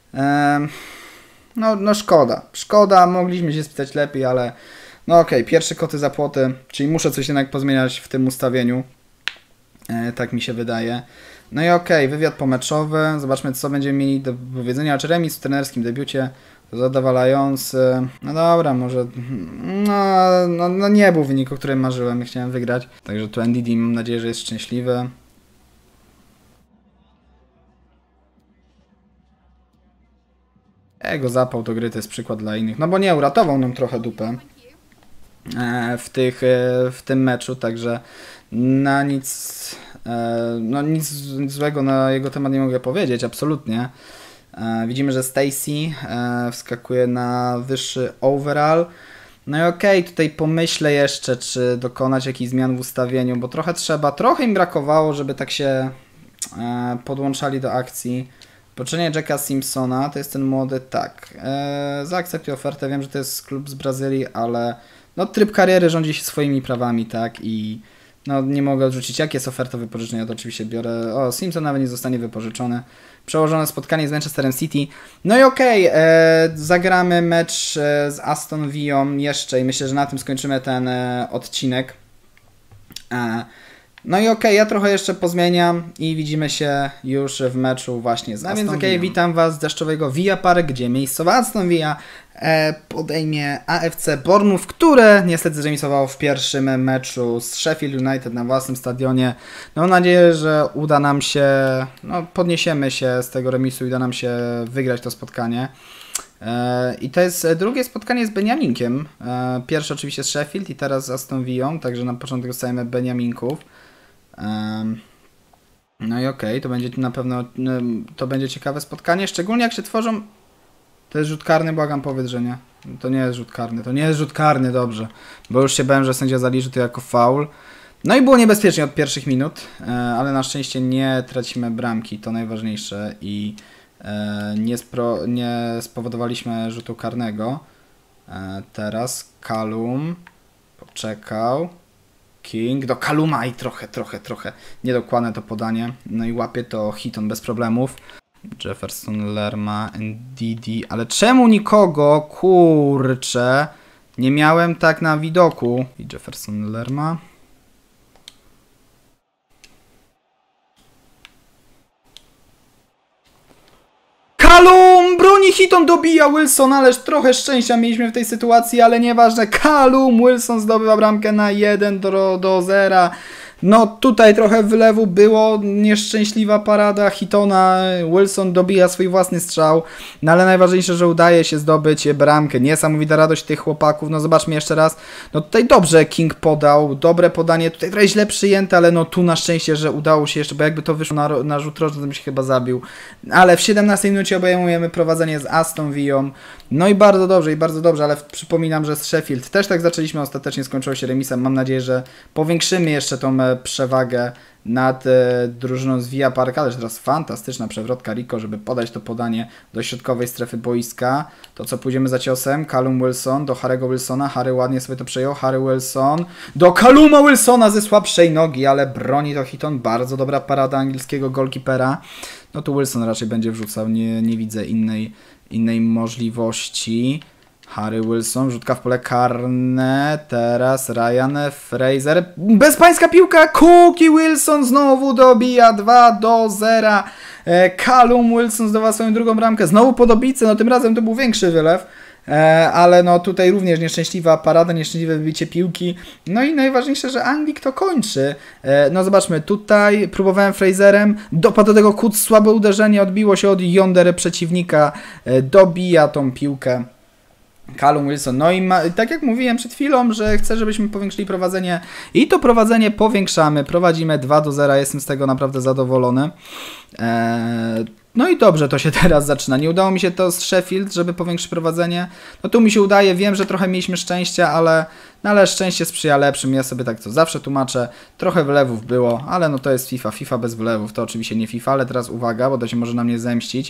No szkoda, mogliśmy się spisać lepiej, ale no okej, pierwsze koty za płoty, czyli muszę coś jednak pozmieniać w tym ustawieniu, tak mi się wydaje. No i okej, wywiad pomeczowy, zobaczmy co będziemy mieli do powiedzenia, czy remis w trenerskim debiucie, zadowalający, no dobra, może, no nie był wynik, o którym marzyłem, chciałem wygrać, także tu NDD mam nadzieję, że jest szczęśliwy. Jego zapał do gry to jest przykład dla innych, no bo nie, uratował nam trochę dupę w tym meczu, także na nic złego na jego temat nie mogę powiedzieć, absolutnie. Widzimy, że Stacy wskakuje na wyższy overall. No i okej, tutaj pomyślę jeszcze, czy dokonać jakichś zmian w ustawieniu, bo trochę im brakowało, żeby tak się podłączali do akcji. Poczynnie Jacka Simpsona, to jest ten młody, tak. Zaakceptuję ofertę, wiem, że to jest klub z Brazylii, ale no tryb kariery rządzi się swoimi prawami, tak, i no nie mogę odrzucić. Jak jest oferta wypożyczenia, to oczywiście biorę. O, Simpson nawet nie zostanie wypożyczony. Przełożone spotkanie z Manchesterem City. No i okej, zagramy mecz z Aston Villą jeszcze i myślę, że na tym skończymy ten odcinek. No i okej, ja trochę jeszcze pozmieniam i widzimy się już w meczu właśnie z Aston Villa. Więc okej, witam Was z deszczowego Villa Park, gdzie miejscowa Aston Villa podejmie AFC Bournemouth, które niestety zremisowało w pierwszym meczu z Sheffield United na własnym stadionie. No, mam nadzieję, że uda nam się, no podniesiemy się z tego remisu i uda nam się wygrać to spotkanie. I to jest drugie spotkanie z Beniaminkiem. Pierwsze oczywiście z Sheffield i teraz z Aston Villą, także na początek dostajemy Beniaminków. No i okej, to będzie na pewno to będzie ciekawe spotkanie, szczególnie jak się tworzą... To jest rzut karny, błagam, powiedz, że nie. To nie jest rzut karny, to nie jest rzut karny, dobrze. Bo już się bałem, że sędzia zaliczy to jako faul. No i było niebezpiecznie od pierwszych minut, ale na szczęście nie tracimy bramki, to najważniejsze i nie spowodowaliśmy rzutu karnego. Teraz Callum poczekał. King do Calluma i trochę niedokładne to podanie. No i łapie to Heaton bez problemów. Jefferson, Lerma, Ndidi, ale czemu nikogo, kurczę, nie miałem tak na widoku. I Jefferson, Lerma. Callum! Broni Heaton, dobija Wilson, ależ trochę szczęścia mieliśmy w tej sytuacji, ale nieważne. Callum Wilson zdobywa bramkę na 1-0. No tutaj trochę wylewu było, nieszczęśliwa parada Heatona, Wilson dobija swój własny strzał, no ale najważniejsze, że udaje się zdobyć bramkę, niesamowita radość tych chłopaków, no zobaczmy jeszcze raz, no tutaj dobrze King podał, dobre podanie, tutaj trochę źle przyjęte, ale no tu na szczęście, że udało się jeszcze, bo jakby to wyszło na rzut rożny, to bym się chyba zabił, ale w 17 minucie obejmujemy prowadzenie z Aston Villą, no i bardzo dobrze, ale przypominam, że z Sheffield też tak zaczęliśmy, ostatecznie skończyło się remisem, mam nadzieję, że powiększymy jeszcze tą przewagę nad drużyną z Villa Park, ale teraz fantastyczna przewrotka Rico, żeby podać to podanie do środkowej strefy boiska. To co, pójdziemy za ciosem, Callum Wilson do Harry'ego Wilsona, Harry ładnie sobie to przejął, Harry Wilson do Calluma Wilsona ze słabszej nogi, ale broni to Heaton, bardzo dobra parada angielskiego golkipera. No tu Wilson raczej będzie wrzucał, nie widzę innej możliwości. Harry Wilson, rzutka w pole karne, teraz Ryan Fraser, bezpańska piłka, Cookie Wilson znowu dobija 2-0, Callum Wilson zdobywa swoją drugą bramkę, znowu po dobicy, no tym razem to był większy wylew, ale no tutaj również nieszczęśliwa parada, nieszczęśliwe wybicie piłki, no i najważniejsze, że Anglik to kończy, no zobaczmy, tutaj próbowałem Fraserem, dopadł do tego Kuc, słabe uderzenie, odbiło się od Yondery przeciwnika, dobija tą piłkę. Callum Wilson, no i tak jak mówiłem przed chwilą, że chcę, żebyśmy powiększyli prowadzenie i to prowadzenie powiększamy, prowadzimy 2-0, jestem z tego naprawdę zadowolony. No i dobrze to się teraz zaczyna, nie udało mi się to z Sheffield, żeby powiększyć prowadzenie, no tu mi się udaje, wiem, że trochę mieliśmy szczęścia, ale szczęście sprzyja lepszym, ja sobie tak to zawsze tłumaczę, trochę wylewów było, ale no to jest FIFA bez wylewów, to oczywiście nie FIFA, ale teraz uwaga, bo to się może na mnie zemścić,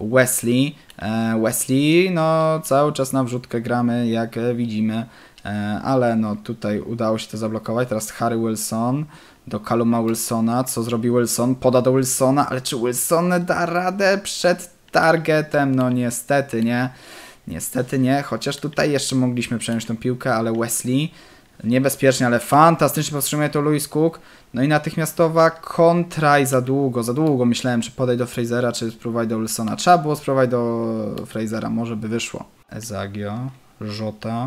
Wesley, no cały czas na wrzutkę gramy, jak widzimy, ale no tutaj udało się to zablokować, teraz Harry Wilson do Calluma Wilsona, co zrobi Wilson, poda do Wilsona, ale czy Wilson da radę przed targetem? No niestety nie, chociaż tutaj jeszcze mogliśmy przejąć tą piłkę, ale Wesley niebezpiecznie, ale fantastycznie powstrzymuje to Lewis Cook, no i natychmiastowa kontra i za długo myślałem, czy podaj do Frasera, czy spróbować do Wilsona, trzeba było spróbować do Frasera, może by wyszło. Ezagio, Jota,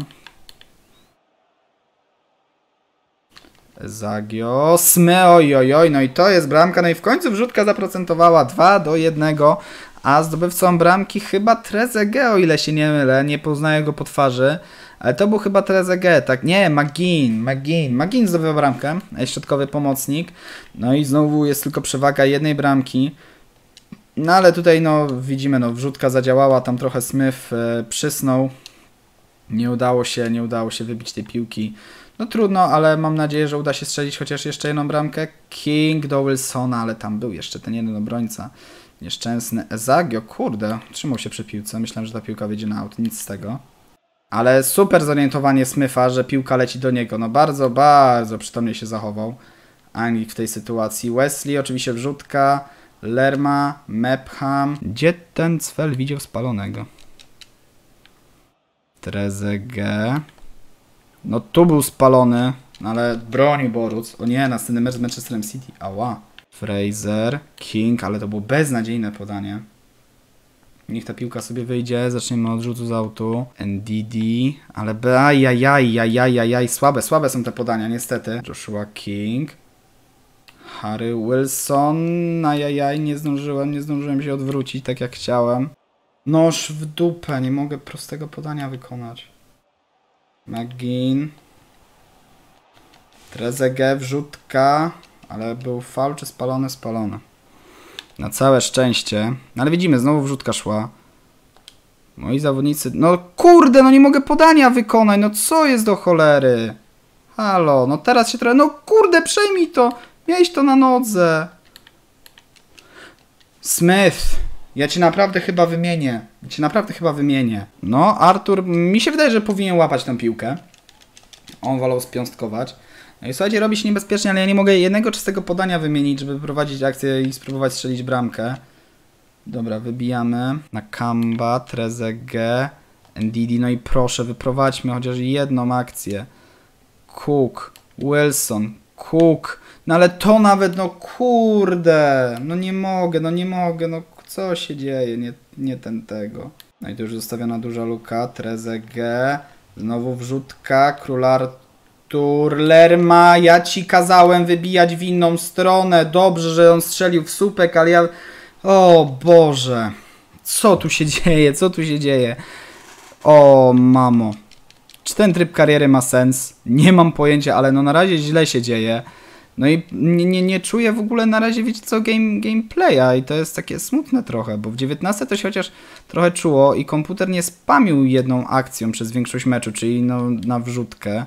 Zagio, ojojoj, no i to jest bramka, no i w końcu wrzutka zaprocentowała 2-1, a zdobywcą bramki chyba Trezeguet, o ile się nie mylę, nie poznaję go po twarzy, ale to był chyba Trezeguet, tak, nie, McGinn zdobywa bramkę, środkowy pomocnik, no i znowu jest tylko przewaga jednej bramki, no ale tutaj no widzimy, no wrzutka zadziałała, tam trochę Smith przysnął, nie udało się wybić tej piłki. No trudno, ale mam nadzieję, że uda się strzelić chociaż jeszcze jedną bramkę. King do Wilsona, ale tam był jeszcze ten jeden obrońca. Nieszczęsny Ezagio, kurde, trzymał się przy piłce. Myślałem, że ta piłka wyjdzie na aut, nic z tego. Ale super zorientowanie Smitha, że piłka leci do niego. No bardzo przytomnie się zachował Anglik w tej sytuacji. Wesley, oczywiście wrzutka. Lerma, Mepham. Gdzie ten cfel widział spalonego? Trezeguet. No tu był spalony. No ale broni Boruc. O nie, następny mecz z Manchesterem City. Ała. Fraser, King, ale to było beznadziejne podanie. Niech ta piłka sobie wyjdzie, zaczniemy od rzutu z autu. NDD, ale ajajaj, słabe są te podania, niestety. Joshua King. Harry Wilson, ajajaj, nie zdążyłem się odwrócić tak jak chciałem. Noż w dupę, nie mogę prostego podania wykonać. McGinn. Trezeguet, wrzutka, ale był faul czy spalony? Spalony. Na całe szczęście. Ale widzimy, znowu wrzutka szła. Moi zawodnicy... No kurde, no nie mogę podania wykonać. No co jest do cholery? Halo, no teraz się trochę... No kurde, przejmij to. Miałeś to na nodze. Smith. Ja cię naprawdę chyba wymienię. No, Artur, mi się wydaje, że powinien łapać tę piłkę. On wolał spiąstkować. No i słuchajcie, robi się niebezpiecznie, ale ja nie mogę jednego czystego podania wymienić, żeby prowadzić akcję i spróbować strzelić bramkę. Dobra, wybijamy. Na Kamba, Trezeguet, Ndidi. No i proszę, wyprowadźmy chociaż jedną akcję. Cook, Wilson, Cook. No ale to nawet, no kurde. No nie mogę. No co się dzieje? Nie tego. No i tu już zostawiona duża luka. Trezeguet. Znowu wrzutka. Król Artur. Lerma. Ja ci kazałem wybijać w inną stronę. Dobrze, że on strzelił w słupek, ale ja... O Boże. Co tu się dzieje? O mamo. Czy ten tryb kariery ma sens? Nie mam pojęcia, ale no na razie źle się dzieje. No i nie czuję w ogóle na razie, wiecie co, gameplaya i to jest takie smutne trochę, bo w 19 to się chociaż trochę czuło i komputer nie spamił jedną akcją przez większość meczu, czyli no, na wrzutkę.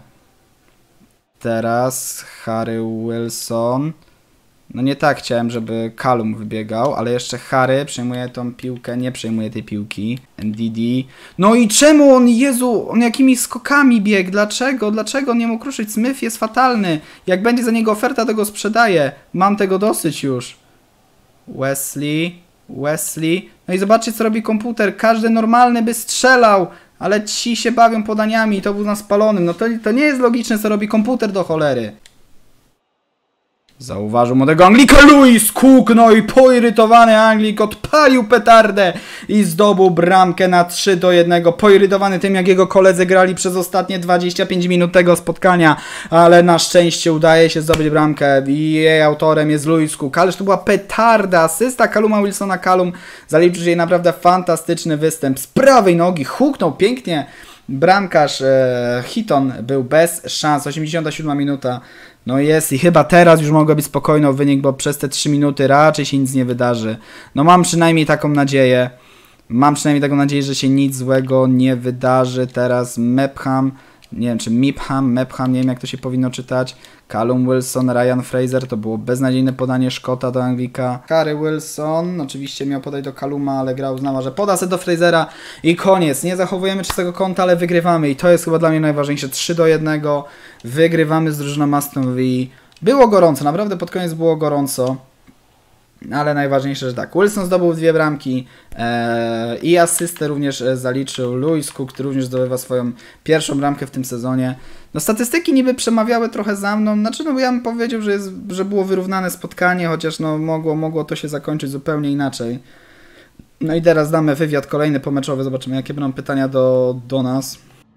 Teraz Harry Wilson. No nie tak chciałem, żeby Callum wybiegał, ale jeszcze Harry przejmuje tą piłkę, nie przejmuje tej piłki. NDD. No i czemu on, Jezu, on jakimi skokami biegł? Dlaczego on nie mógł ruszyć? Smith jest fatalny. Jak będzie za niego oferta, to go sprzedaję. Mam tego dosyć już. Wesley. No i zobaczcie, co robi komputer. Każdy normalny by strzelał, ale ci się bawią podaniami i to był na spalonym. No to nie jest logiczne, co robi komputer do cholery. Zauważył młodego Anglika Louis Cook, no i poirytowany Anglik odpalił petardę i zdobył bramkę na 3-1. Poirytowany tym, jak jego koledzy grali przez ostatnie 25 minut tego spotkania, ale na szczęście udaje się zdobyć bramkę i jej autorem jest Louis Cook. Ależ to była petarda, asysta Calluma Wilsona. Callum zaliczył jej naprawdę fantastyczny występ z prawej nogi, huknął pięknie. Bramkarz Hitton był bez szans, 87 minuta. No jest i chyba teraz już mogę być spokojny o wynik, bo przez te 3 minuty raczej się nic nie wydarzy. No mam przynajmniej taką nadzieję. Że się nic złego nie wydarzy. Teraz Mepham, nie wiem czy Mepham, nie wiem jak to się powinno czytać. Callum Wilson, Ryan Fraser, to było beznadziejne podanie Szkota do Anglika. Harry Wilson, oczywiście miał podać do Calluma, ale gra uznała, że poda se do Frasera i koniec. Nie zachowujemy czystego konta, ale wygrywamy i to jest chyba dla mnie najważniejsze. 3-1, wygrywamy z drużyną Aston Villa. Było gorąco, naprawdę pod koniec było gorąco. Ale najważniejsze, że tak, Wilson zdobył 2 bramki i asystę również zaliczył. Louis Cook, który również zdobywa swoją pierwszą bramkę w tym sezonie. No statystyki niby przemawiały trochę za mną, znaczy no ja bym powiedział, że było wyrównane spotkanie, chociaż no mogło to się zakończyć zupełnie inaczej. No i teraz damy wywiad kolejny pomeczowy, zobaczymy jakie będą pytania do nas.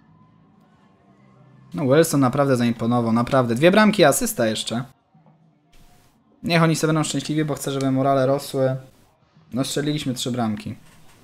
No Wilson naprawdę zaimponował, naprawdę. 2 bramki, asysta jeszcze. Niech oni sobie będą szczęśliwi, bo chcę, żeby morale rosły. No strzeliliśmy 3 bramki.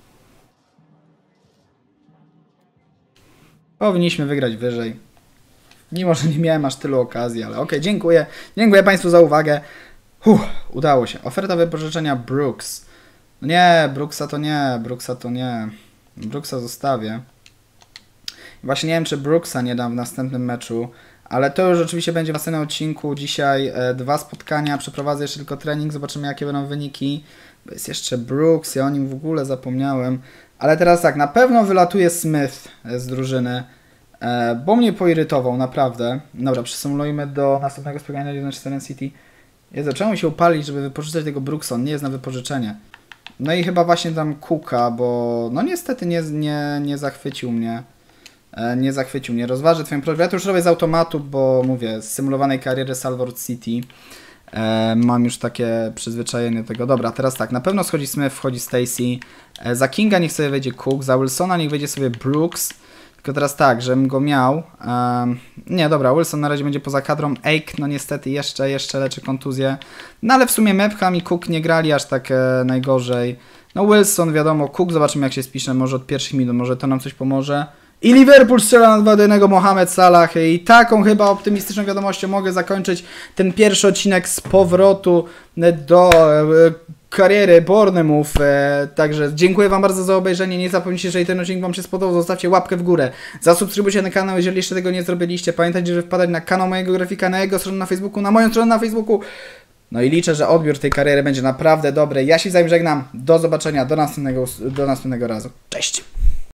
Powinniśmy wygrać wyżej. Mimo, że nie miałem aż tylu okazji, ale okej, dziękuję. Dziękuję Państwu za uwagę. Udało się. Oferta wypożyczenia Brooks. No nie, Brooksa to nie. Brooksa zostawię. Właśnie nie wiem, czy Brooksa nie dam w następnym meczu. Ale to już oczywiście będzie w następnym odcinku. Dzisiaj 2 spotkania, przeprowadzę jeszcze tylko trening, zobaczymy jakie będą wyniki. Bo jest jeszcze Brooks, ja o nim w ogóle zapomniałem. Ale teraz tak, na pewno wylatuje Smith z drużyny, bo mnie poirytował, naprawdę. Dobra, przysumujmy do następnego spotkania na Manchester City. Jezu, czemu się upalić, żeby wypożyczać tego Brooksa? On nie jest na wypożyczenie. No i chyba właśnie tam Cooka, bo no niestety nie zachwycił mnie. Nie zachwycił, nie rozważy twoją prośbę. Ja to już robię z automatu, bo mówię, z symulowanej kariery Salvador City mam już takie przyzwyczajenie do tego. Dobra, teraz tak, na pewno schodzi Smith, wchodzi Stacy. Za Kinga niech sobie wejdzie Cook, za Wilsona niech wejdzie sobie Brooks. Tylko teraz tak, żebym go miał. Nie, dobra, Wilson na razie będzie poza kadrą. Ake, no niestety jeszcze leczy kontuzję. No ale w sumie Mepham i Cook nie grali aż tak najgorzej. No Wilson wiadomo, Cook zobaczymy jak się spisze, może od pierwszych minut, może to nam coś pomoże. I Liverpool strzela na 2-1 Mohamed Salah i taką chyba optymistyczną wiadomością mogę zakończyć ten pierwszy odcinek z powrotu do kariery Bournemouth. Także dziękuję wam bardzo za obejrzenie. Nie zapomnijcie, jeżeli ten odcinek wam się spodobał, zostawcie łapkę w górę. Zasubskrybujcie ten kanał, jeżeli jeszcze tego nie zrobiliście. Pamiętajcie, że wpadać na kanał mojego grafika, na jego stronę na Facebooku, na moją stronę na Facebooku. No i liczę, że odbiór tej kariery będzie naprawdę dobry. Ja się z wami żegnam. Do zobaczenia. Do następnego razu. Cześć!